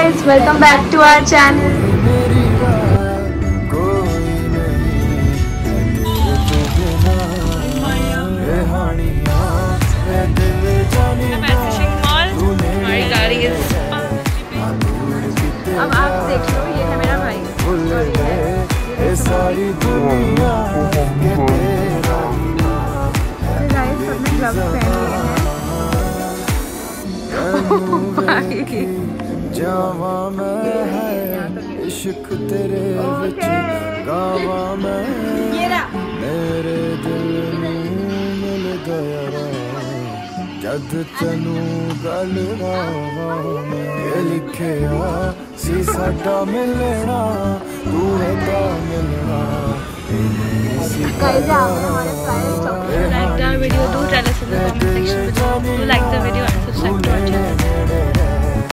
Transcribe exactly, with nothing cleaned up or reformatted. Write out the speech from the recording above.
guys, welcome back to our channel. हमारी गाड़ी है। अब आप देख लो, ये है मेरा भाई और ये है सारी दुनिया के तेरा। तो गाइस सबने ग्लव्स पहन लिए हैं। जावा मैं है इश्क तेरे विच गावा मैं मेरे दिल नूं मिल गया जद तैनू गल ये लिखिया सी साडा मिलना तू है मिलना। Like the video, do tell us in the comment section below. Do like the video and subscribe to our channel.